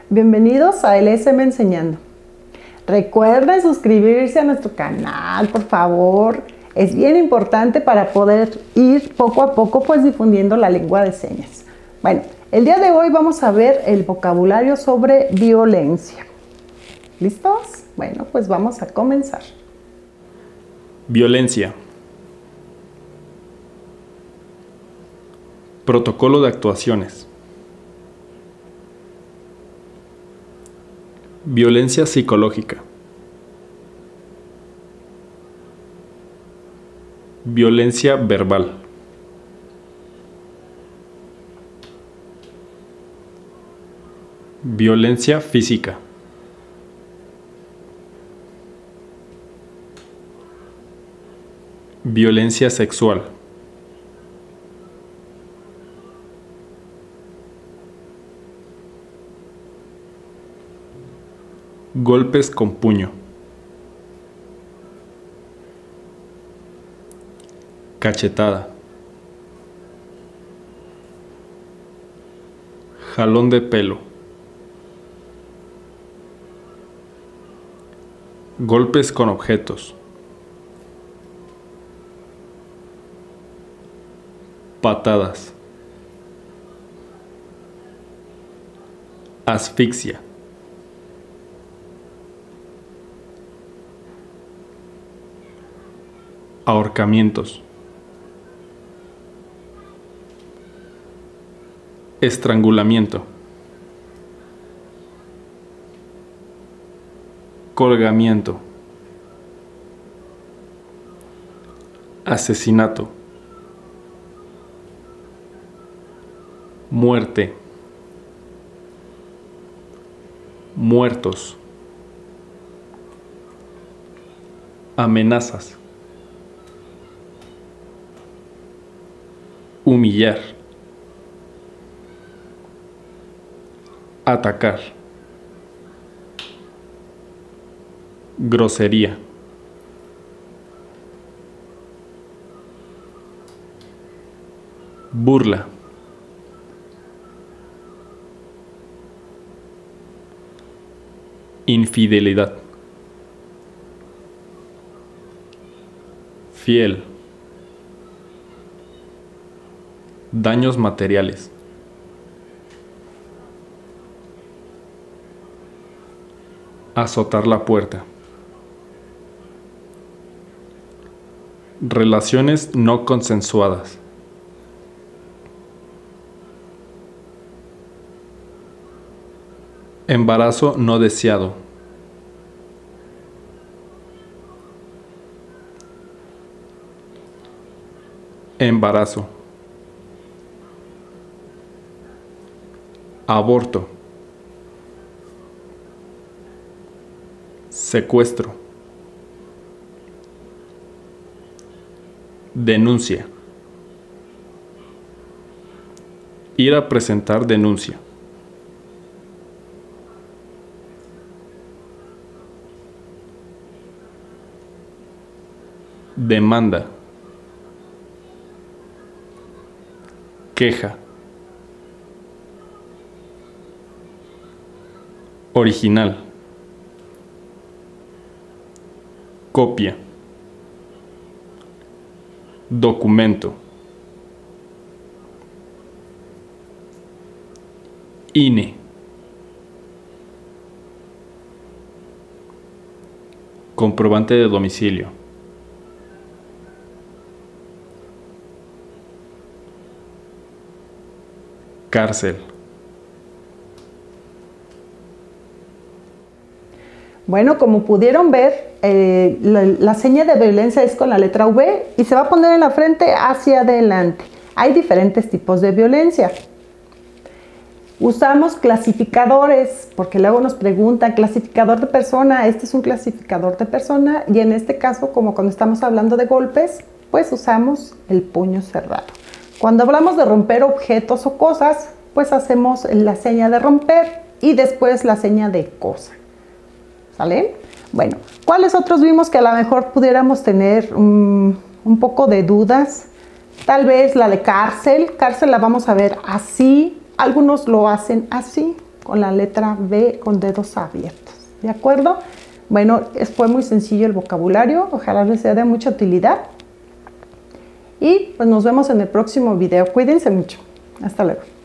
Bienvenidos a LSM Enseñando. Recuerden suscribirse a nuestro canal, por favor. Es bien importante para poder ir poco a poco pues difundiendo la lengua de señas. Bueno, el día de hoy vamos a ver el vocabulario sobre violencia. ¿Listos? Bueno, pues vamos a comenzar. Violencia. Protocolo de actuaciones. Violencia psicológica. Violencia verbal. Violencia física. Violencia sexual. Golpes con puño. Cachetada. Jalón de pelo. Golpes con objetos. Patadas. Asfixia. Ahorcamientos. Estrangulamiento. Colgamiento. Asesinato. Muerte. Muertos. Amenazas. Humillar. Atacar. Grosería. Burla. Infidelidad. Fiel. Daños materiales. Azotar la puerta. Relaciones no consensuadas. Embarazo no deseado. Embarazo. Aborto. Secuestro. Denuncia. Ir a presentar denuncia. Demanda. Queja. Original. Copia. Documento. INE. Comprobante de domicilio. Cárcel. Bueno, como pudieron ver, la seña de violencia es con la letra V y se va a poner en la frente hacia adelante. Hay diferentes tipos de violencia. Usamos clasificadores, porque luego nos preguntan, clasificador de persona, este es un clasificador de persona, y en este caso, como cuando estamos hablando de golpes, pues usamos el puño cerrado. Cuando hablamos de romper objetos o cosas, pues hacemos la seña de romper y después la seña de cosa. ¿Sale? Bueno, ¿cuáles otros vimos que a lo mejor pudiéramos tener un poco de dudas? Tal vez la de cárcel. Cárcel la vamos a ver así. Algunos lo hacen así, con la letra B con dedos abiertos. ¿De acuerdo? Bueno, fue muy sencillo el vocabulario. Ojalá les sea de mucha utilidad. Y pues nos vemos en el próximo video. Cuídense mucho. Hasta luego.